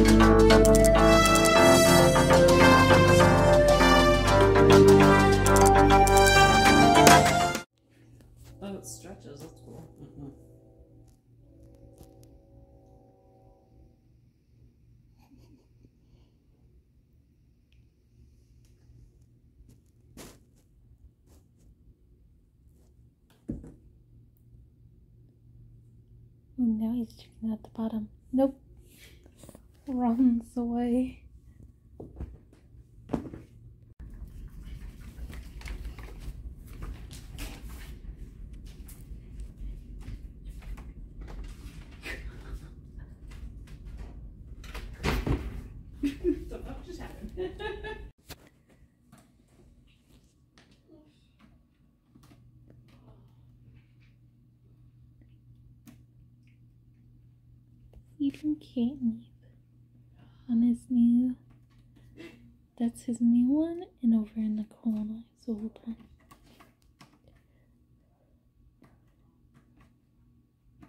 Oh, it stretches. That's cool. Oh, now he's checking at the bottom. Nope. Runs away. What the fuck just happened? Eating catnip on his new. That's his new one, and over in the corner is old one.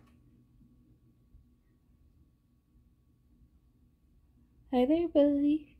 Hi there, buddy.